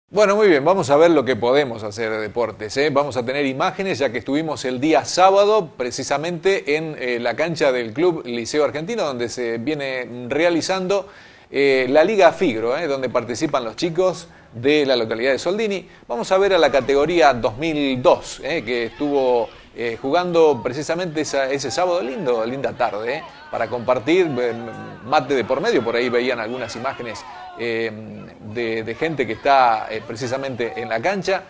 Bueno, muy bien, vamos a ver lo que podemos hacer de deportes, ¿eh? Vamos a tener imágenes ya que estuvimos el día sábado precisamente en la cancha del Club Liceo Argentino donde se viene realizando la Liga Figro, donde participan los chicos de la localidad de Soldini. Vamos a ver a la categoría 2002, que estuvo jugando precisamente ese sábado, linda tarde, para compartir, mate de por medio, por ahí veían algunas imágenes de gente que está precisamente en la cancha.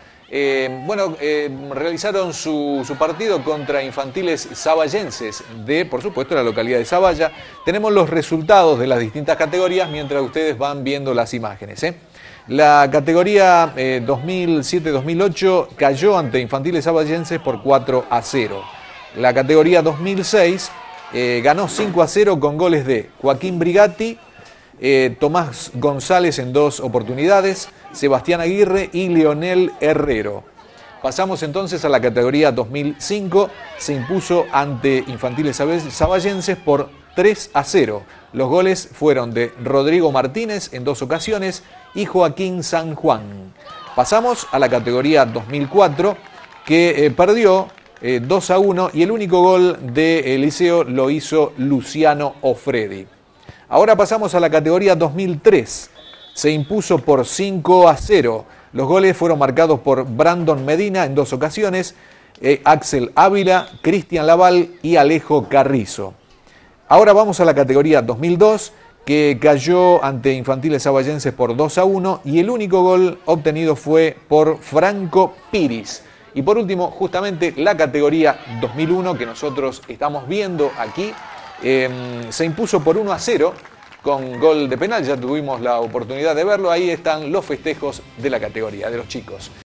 Realizaron su partido contra Infantiles Saballenses de, por supuesto, la localidad de Sabaya. Tenemos los resultados de las distintas categorías mientras ustedes van viendo las imágenes. La categoría 2007-2008 cayó ante Infantiles Saballenses por 4-0. La categoría 2006 ganó 5-0 con goles de Joaquín Brigatti, Tomás González en 2 oportunidades, Sebastián Aguirre y Leonel Herrero. Pasamos entonces a la categoría 2005, se impuso ante Infantiles Saballenses por 3-0. Los goles fueron de Rodrigo Martínez en 2 ocasiones y Joaquín San Juan. Pasamos a la categoría 2004 que perdió 2-1 y el único gol de Liceo lo hizo Luciano Ofredi. Ahora pasamos a la categoría 2003. Se impuso por 5-0. Los goles fueron marcados por Brandon Medina en 2 ocasiones, Axel Ávila, Cristian Laval y Alejo Carrizo. Ahora vamos a la categoría 2002, que cayó ante Infantiles Saballenses por 2-1 y el único gol obtenido fue por Franco Piris. Y por último, justamente la categoría 2001 que nosotros estamos viendo aquí, se impuso por 1-0 con gol de penal. Ya tuvimos la oportunidad de verlo. Ahí están los festejos de la categoría, de los chicos.